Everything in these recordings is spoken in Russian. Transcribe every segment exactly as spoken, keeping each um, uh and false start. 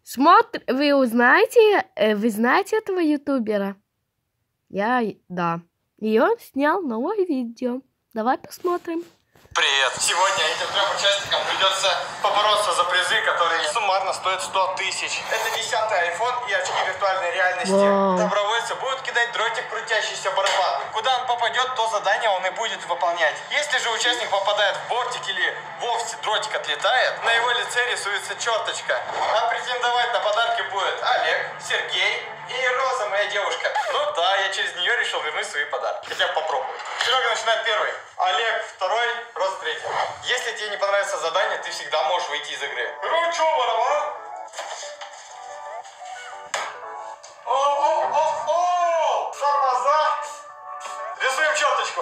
Смотр... Вы узнаете, вы знаете этого ютубера? Я, да. И он снял новое видео. Давай посмотрим. Привет! Сегодня этим трем участникам придется побороться за призы, которые суммарно стоят сто тысяч. Это десятый айфон и очки виртуальной реальности. Вау. Добровольцы будут кидать дротик, крутящийся барабан. Куда он попадет, то задание он и будет выполнять. Если же участник попадает в бортик или вовсе дротик отлетает, на его лице рисуется черточка. А претендовать на подарки будет Олег, Сергей и Роза, моя девушка. Ну да, я через нее решил вернуть свои подарки. Хотя бы попробовать. Серега начинает первый. Олег второй, Роза третий. Если тебе не понравится задание, ты всегда можешь выйти из игры. Ну чё, барабан? О-о-о-о! Тормоза! Рисуем черточку.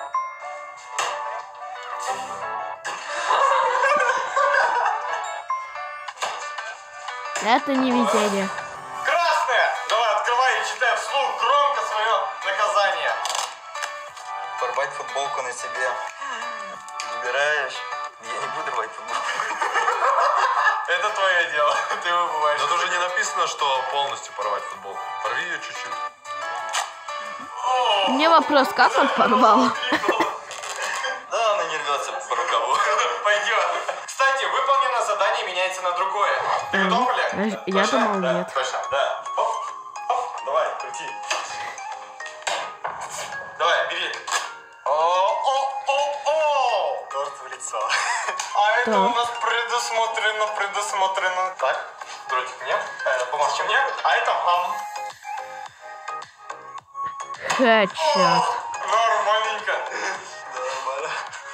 Это не везение. Красная! Давай, открывай и читай вслух громко свое наказание. Порвать футболку на себе. Выбираешь. Я не буду рвать футболку. Это твое дело. Ты выбываешь. Но тут же не написано, что полностью порвать футболку. Порви ее чуть-чуть. Мне вопрос, как он порвал? Да, она не рвется по рукаву. Пойдет. Кстати, выполненное задание меняется на другое. Ты готов, Олег? Я Точно? думал, Да, нет. Точно, да. Оп, оп, давай, крути. Давай, бери. О-о-о-о! Торт в лицо. А это Так. у нас предусмотрено, предусмотрено. Так, дротик мне, э, бумажка мне, а это вам. Хедшот. Нормальненько. Да, нормально.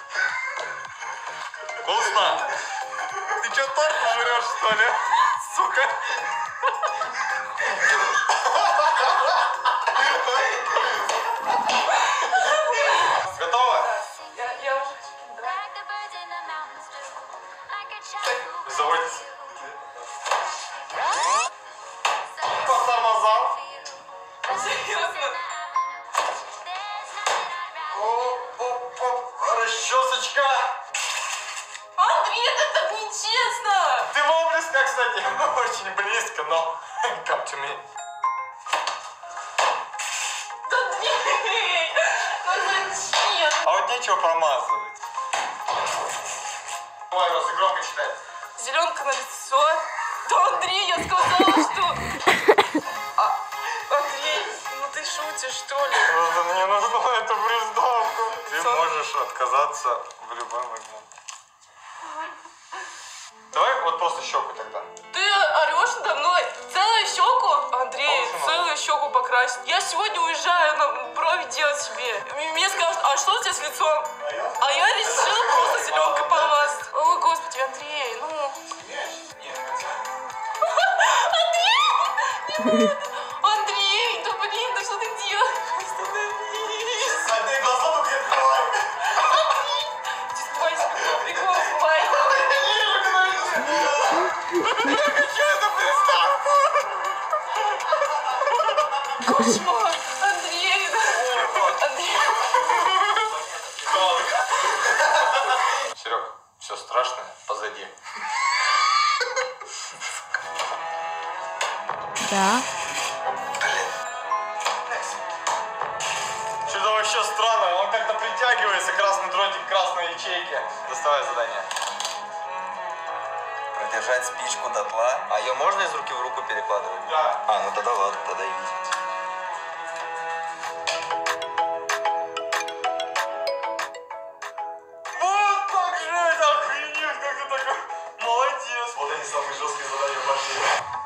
Вкусно. Ты что, торт жрешь, что ли? Сука. Готово? Я, я уже... Заводится. По тормозам. Серьезно? Оп-оп-оп. Расчесочка. Андрей, это так нечестно! Ты был близко, кстати. Очень близко, но come to me. Андрей, ну зачем? А вот нечего промазывать. Давай, Роза, громко читай. Зеленка на лицо. Да, Андрей, я сказала, что... А, Андрей, ну ты шутишь, что ли? Роза, мне нужна эта приставка. Ты Что? можешь отказаться в любой момент. Давай вот просто щеку тогда. Ты орешь надо мной? Целую щеку? Андрей, Очень целую щеку покрасить. Я сегодня уезжаю на брови делать себе. И мне скажут, а что у тебя с лицом? А я решила просто зеленкой помазать. Ой, господи, Андрей, ну... Андрей! Андрей, да блин, да что ты делаешь? Остановись! Одни глаза только открывай. Ты спай себе, прикол, спай. Я хочу эту приставку. Кошмар! Андрей! Андрей! Серег, все страшное позади. Да. Что-то вообще странно, он как-то притягивается, красный дротик, красные ячейки. Доставай задание. Продержать спичку дотла. А ее можно из руки в руку перекладывать? Да. А, ну тогда ладно, тогда иди. Вот так же, охренеть, как ты такой. Молодец. Вот они самые жесткие задания пошли.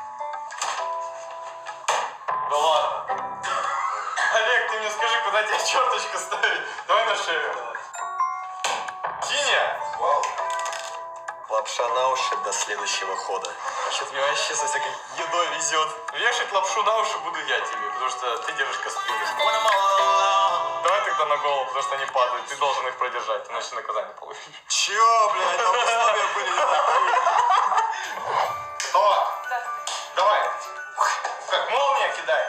Да ладно. Олег, ты мне скажи, куда тебе черточку ставить? Давай на шею. Синяя? Вау. Лапша на уши до следующего хода. Что-то мне вообще со всякой едой везет. Вешать лапшу на уши буду я тебе, потому что ты держишь кастрюлю. Давай тогда на голову, потому что они падают. Ты должен их продержать, иначе наказание получишь. Чё, блядь, там условия были не такие. Готово? Да. Давай. Как молния кидай.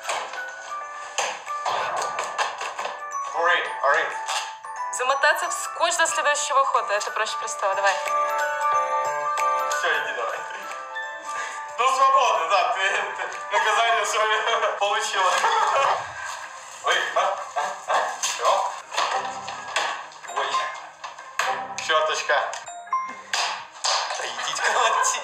Ури, ури. Замотаться в скотч до следующего хода. Это проще простого. Давай. Все, иди давай. Ну, свободно, да, ты, ты наказание свое получила. Ой, а, а, а, все. Ой, щеточка. Да идите колоти.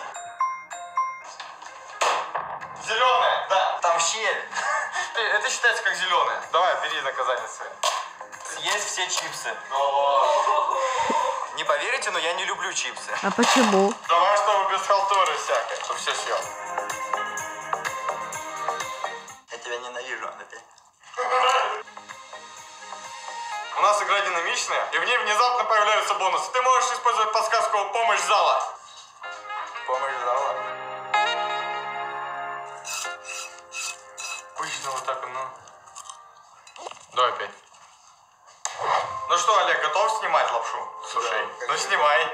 Зеленая, да. Там щель. Это считается как зеленая. Давай, бери наказание свое. Съесть все чипсы. Но... Не поверите, но я не люблю чипсы. А почему? Давай, чтобы без халтуры всякой, чтобы все съел. Я тебя ненавижу, опять. У нас игра динамичная, и в ней внезапно появляются бонусы. Ты можешь использовать подсказку «Помощь зала». Помощь зала. Обычно вот так, ну. Давай опять. Ну что, Олег, готов снимать лапшу? Слушай, Да, ну снимай.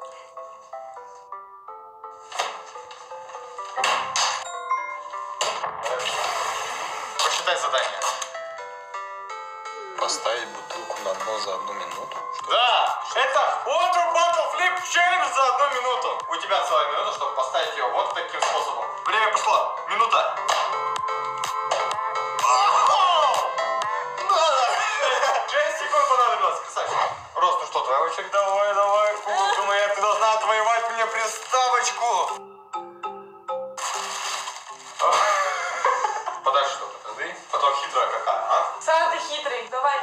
Посчитай задание. Поставить бутылку на дно за одну минуту. Да, это Water Bottle Flip Challenge за одну минуту. У тебя целая минута, чтобы поставить ее вот таким способом. Время пошло. Минута. шесть секунд понадобилось, красавчик. Рос, ну что, твоя очередь? Давай, давай, куколка моя, ты должна отвоевать мне приставочку. Подальше что-то, ты? Потом хитрая какая, а? Сам ты хитрый, давай.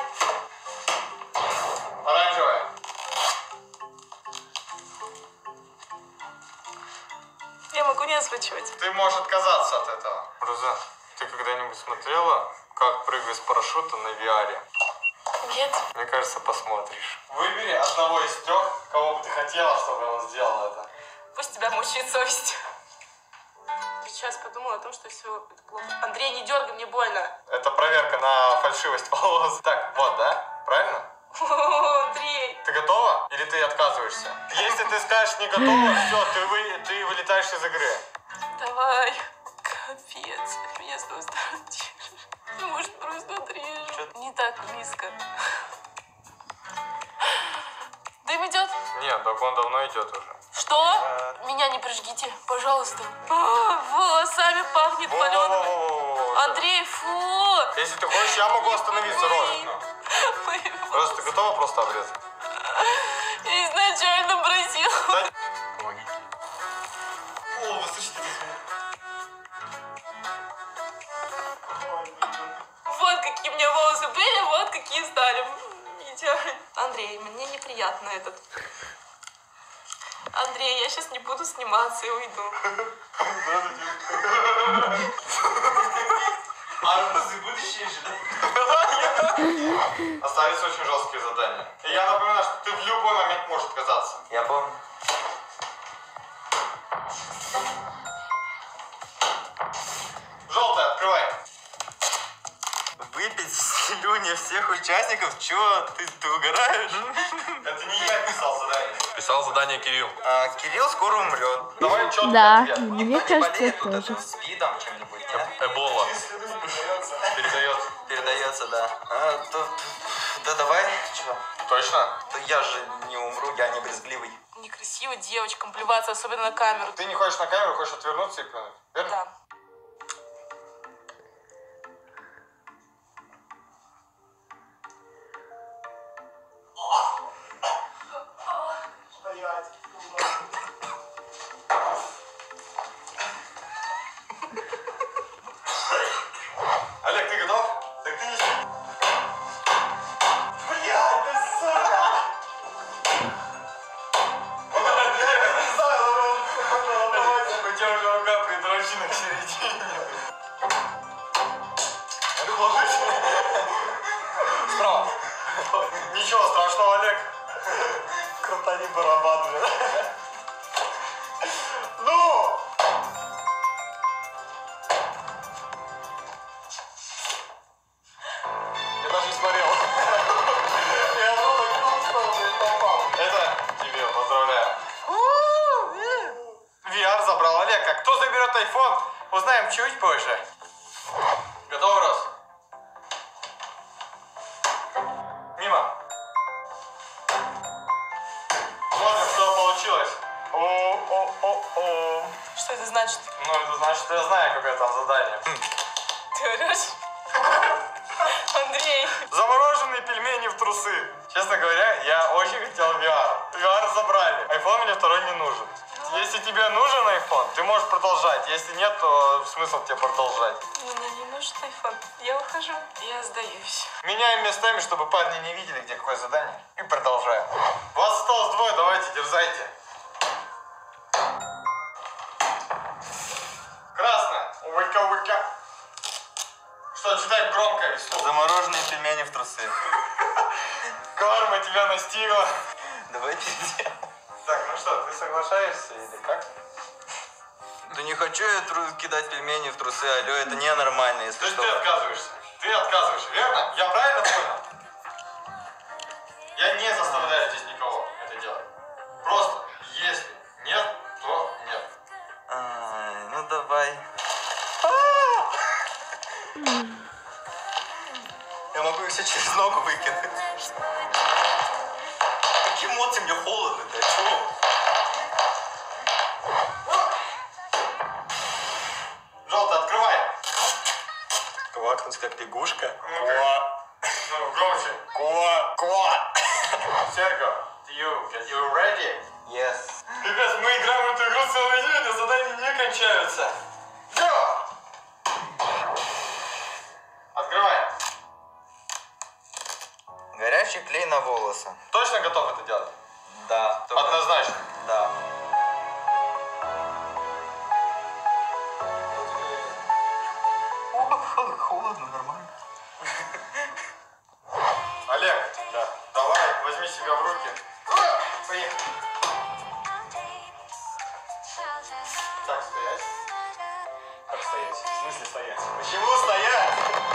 Оранжевая. Я могу не озвучивать. Ты можешь отказаться от этого. Роза, ты когда-нибудь смотрела, как прыгать с парашюта на ви ар? Нет. Мне кажется, посмотришь. Выбери одного из трех, кого бы ты хотела, чтобы он сделал это. Пусть тебя мучает совесть. Сейчас подумала о том, что все это плохо. Андрей, не дергай, мне больно. Это проверка на фальшивость волос. Так, вот, да? Правильно? О, Андрей. Ты готова? Или ты отказываешься? Если ты скажешь не готова, все, ты, вы, ты вылетаешь из игры. Давай. Капец. Меня снова стало тише. Ну, может, просто отрежу. Не так близко. Дым идет? Нет, так он давно идет уже. Что? Меня не прижгите, пожалуйста. А, волосами пахнет палеными. Во-во-во-во-во. Андрей, фу! Если ты хочешь, я могу остановиться, Роза. Мои Роза, ты готова просто обрезать? Я изначально просила. Да. Помогите. О, вы слышите? Вот какие у меня волосы были, вот какие стали. Идеально. Андрей, мне неприятно этот. Андрей, я сейчас не буду сниматься и уйду. А розы будущее же, да? Остались очень жесткие задания. И я напоминаю, что ты в любой момент можешь отказаться. Я помню. Желтая, открывай. Выпить слюни всех участников? Чё, ты, ты угораешь? Это не я писал задание. Писал задание Кирилл. А, Кирилл скоро умрет. Давай четко Да, ответ. мне Не кажется, болеет вот тоже. это СПИДом чем-нибудь, нет? Эбола. Передает. Передается, да. А, то, да давай, чё? Точно? Да я же не умру, я не брезгливый. Некрасиво девочкам плеваться, особенно на камеру. Ты не хочешь на камеру, хочешь отвернуться и плюнуть. Верно? Да. Олег, ты готов? Так ты не... Блядь, ты сука! У тебя уже рука придрочена к середине. Ложись. Справа. Ничего страшного, Олег. Крутани барабан, блядь. Ну! Я даже не смотрел. Я просто кинул, что он попал. Это тебе, поздравляю. ви ар забрал Олег. А кто заберет айфон, узнаем чуть позже. Готов, Рос? Мимо. Смотрим, что получилось. О-о-о-о. Что это значит? Ну, это значит, что я знаю, какое там задание. Ты врешь? Андрей. Замороженные пельмени в трусы. Честно говоря, я очень хотел ви ар. ви ар забрали. Айфон мне второй не нужен. Если тебе нужен айфон, ты можешь продолжать. Если нет, то смысл тебе продолжать. Мне не нужен айфон. Я ухожу. Я сдаюсь. Меняем местами, чтобы парни не видели, где какое задание. И продолжаем. Вас осталось двое, давайте, дерзайте. Красная. Выка-выка. Что, читай громко и вслух. Замороженные пельмени в трусы. Карма тебя настигла. Давай перейдем. Так, ну что, ты соглашаешься или как? Да не хочу я тру- кидать пельмени в трусы, алло, это ненормально, если То есть что. ты отказываешься? Ты отказываешься, верно? Я правильно понял? Я не заставляю здесь никого это делать. Просто, если нет, то нет. Ай, ну давай. Я могу их все через ногу выкинуть. Какие эмоции, мне холодно-то, чего? Желтый, открывай. Квакнуть как лягушка. Ну-ка. Ну, громче. Ква, ква. Серго, you, you ready? Yes. Ребят, мы играем в эту игру целый день, а задания не кончаются. Go! Открывай. Горячий клей на волосы. Точно готов это делать? Да. только- Однозначно. Да. О, холодно, нормально. Олег, да. Давай, возьми себя в руки. А, поехали. Так, стоять. Как стоять? В смысле стоять? Почему стоять?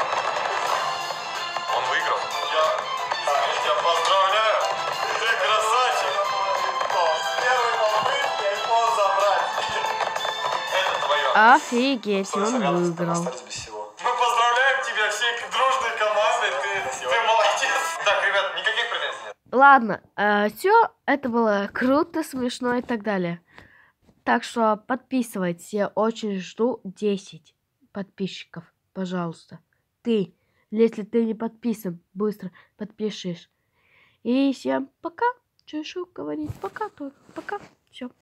Он выиграл. Я, я тебя поздравляю. Ты красавчик. С первой попытки айфон забрать. Это твое. Офигеть, он выиграл. Остались без всего. Мы поздравляем тебя всей дружной командой. Ты, ты молодец. Так, ребят, никаких претензий нет. Ладно, все, это было круто, смешно и так далее. Так что подписывайтесь, я очень жду десять подписчиков, пожалуйста. Ты, если ты не подписан, быстро подпишись. И всем пока. Что еще говорить? Пока только, пока. Все.